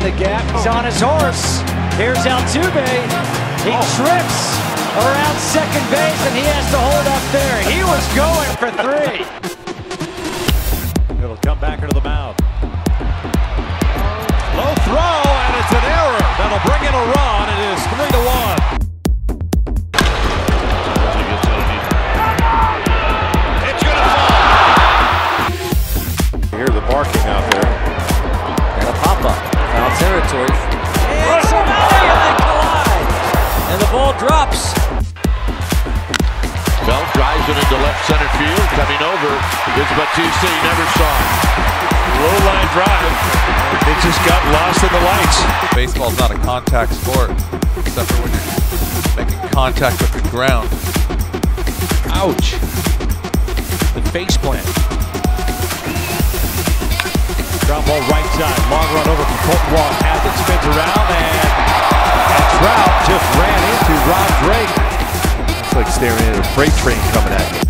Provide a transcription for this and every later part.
the gap. He's on his horse. Here's Altuve. He trips around second base, and he has to hold up there. He was going for 3. It'll come back into the mound. Low throw, and it's an error. That'll bring in a run. It is 3-1. It's going to fall. You hear the barking out there. And a pop-up. Foul territory. And somebody and they collide. And the ball drops. Bell drives it into left center field. Coming over is Batista. He never saw it. Low line drive. It just got lost in the lights. Baseball's not a contact sport, except for when you're making contact with the ground. Ouch. The face plant. Ground ball right side. Long run over from Colton Wong. Has it, spins around, and Trout just ran into Rob Drake. It's like staring at a freight train coming at you.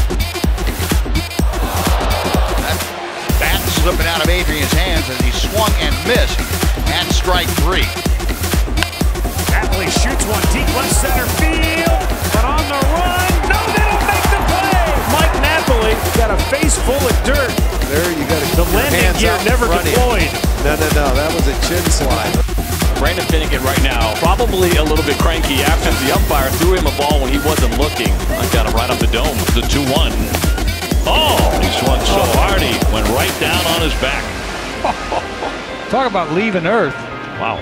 Bat slipping out of Adrian's hands as he swung and missed at strike 3. Napoli shoots one deep left center field, but on the run, no, they don't make the play. Mike Napoli got a face full of dirt. There you got to The landing gear never deployed. No, that was a chin slide. Brandon Finnegan right now probably a little bit cranky after the umpire threw him a ball when he wasn't looking. I got him right up the dome. The 2-1. Oh, he swung so hard he went right down on his back. Talk about leaving Earth. Wow.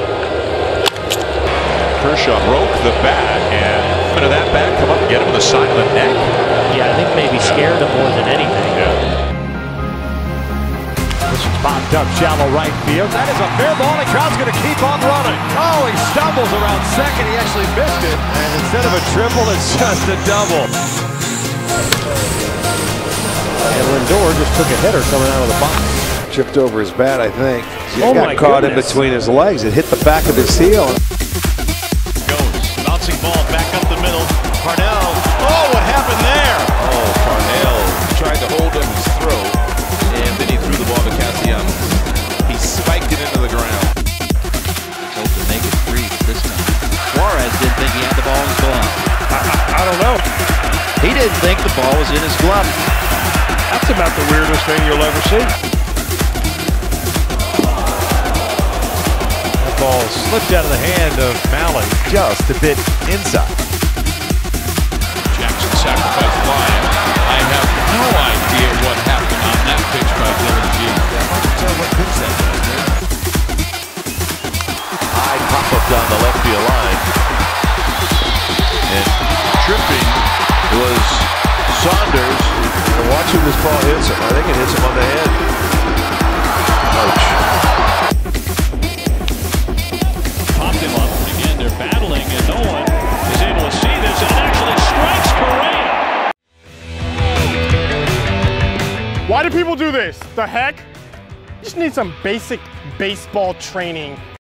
Kershaw broke the bat, and into that bat, come up and get him in the side of the neck. Yeah, I think maybe scared him more than anything. Yeah. This one's popped up shallow right field. That is a fair ball, and Trout's going to keep on running. Oh, he stumbles around second. He actually missed it. And instead of a triple, it's just a double. And Lindor just took a header coming out of the box. Tripped over his bat, I think. Oh, got my caught in goodness. between his legs. It hit the back of his heel. Goes. Bouncing ball back up the middle. Parnell. Oh, what happened there? Oh, Parnell tried to hold up his throw, and then he threw the ball to Castellanos. He spiked it into the ground. Hope to make it 3 this time. Suarez didn't think he had the ball in his glove. I don't know. He didn't think the ball was in his glove. That's about the weirdest thing you'll ever see. That ball slipped out of the hand of Malley just a bit inside. Jackson sacrificed fly. I have no idea what happened on that pitch by Dylan G. I can tell what pitch that was. High pop-up down the left field line. And tripping was Saunders. And watch who this ball hits him. I think it hits him on the head. Ouch. Popped him up. Again, they're battling, and no one is able to see this. And it actually strikes Correa. Why do people do this? The heck? You just need some basic baseball training.